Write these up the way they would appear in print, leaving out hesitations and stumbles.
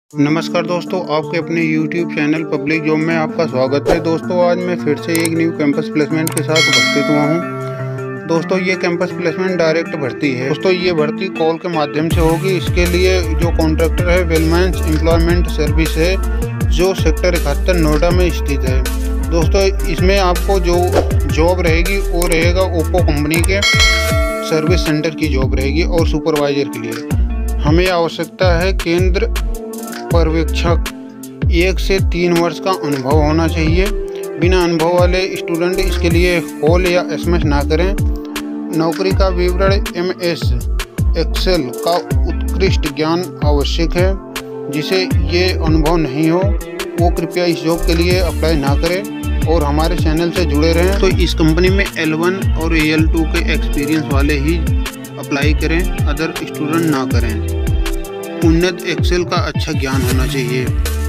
नमस्कार दोस्तों, आपके अपने YouTube चैनल पब्लिक जॉब में आपका स्वागत है। दोस्तों आज मैं फिर से एक न्यू कैंपस प्लेसमेंट के साथ उपस्थित हुआ हूं। दोस्तों ये कैंपस प्लेसमेंट डायरेक्ट भर्ती है। दोस्तों ये भर्ती कॉल के माध्यम से होगी। इसके लिए जो कॉन्ट्रैक्टर है वेलमेंस एम्प्लॉयमेंट सर्विस है, जो सेक्टर 71 नोएडा में स्थित है। दोस्तों इसमें आपको जो जॉब रहेगी वो रहेगा ओप्पो कंपनी के सर्विस सेंटर की जॉब रहेगी और सुपरवाइजर के लिए हमें आवश्यकता है केंद्र पर्यवेक्षक। 1 से 3 वर्ष का अनुभव होना चाहिए। बिना अनुभव वाले स्टूडेंट इसके लिए कॉल या SMS ना करें। नौकरी का विवरण MS एक्सेल का उत्कृष्ट ज्ञान आवश्यक है। जिसे ये अनुभव नहीं हो वो कृपया इस जॉब के लिए अप्लाई ना करें और हमारे चैनल से जुड़े रहें। तो इस कंपनी में L1 और AL2 के एक्सपीरियंस वाले ही अप्लाई करें, अदर स्टूडेंट ना करें। उन्नत एक्सेल का अच्छा ज्ञान होना चाहिए।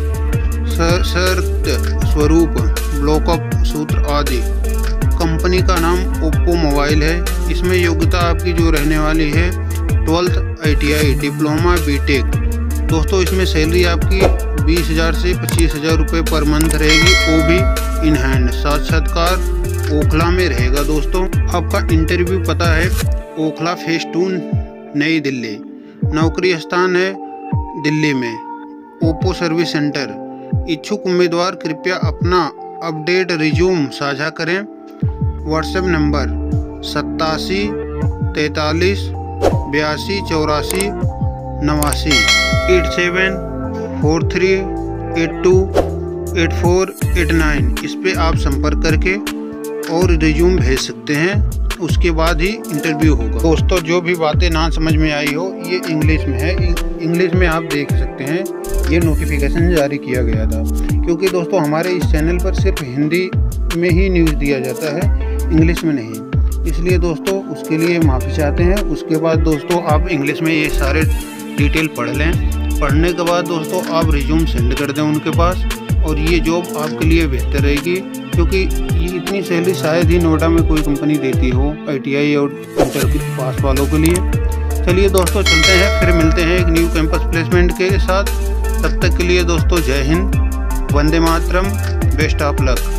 शर्त स्वरूप ब्लॉकअप सूत्र आदि। कंपनी का नाम ओप्पो मोबाइल है। इसमें योग्यता आपकी जो रहने वाली है 12th ITI डिप्लोमा BTech। दोस्तों इसमें सैलरी आपकी 20,000 से 25,000 रुपये पर मंथ रहेगी, वो भी इन हैंड। साक्षात्कार ओखला में रहेगा। दोस्तों आपका इंटरव्यू पता है ओखला फेज 2 नई दिल्ली। नौकरी स्थान है दिल्ली में, ओप्पो सर्विस सेंटर। इच्छुक उम्मीदवार कृपया अपना अपडेट रिज्यूम साझा करें। WhatsApp number 87 43 82 84 89 87 43 82 84 89। इस पे आप संपर्क करके और रिज्यूम भेज सकते हैं। उसके बाद ही इंटरव्यू होगा। दोस्तों जो भी बातें ना समझ में आई हो ये इंग्लिश में है। इंग्लिश में आप देख सकते हैं। ये नोटिफिकेशन जारी किया गया था क्योंकि दोस्तों हमारे इस चैनल पर सिर्फ हिंदी में ही न्यूज़ दिया जाता है, इंग्लिश में नहीं। इसलिए दोस्तों उसके लिए माफ़ी चाहते हैं। उसके बाद दोस्तों आप इंग्लिश में ये सारे डिटेल पढ़ लें। पढ़ने के बाद दोस्तों आप रिज्यूम सेंड कर दें उनके पास और ये जॉब आपके लिए बेहतर रहेगी क्योंकि ये इतनी सैलरी शायद ही नोएडा में कोई कंपनी देती हो ITI और इंटर पास वालों के लिए। चलिए दोस्तों चलते हैं, फिर मिलते हैं एक न्यू कैंपस प्लेसमेंट के साथ। तब तक के लिए दोस्तों Jai Hind, Vande Mataram, best of luck.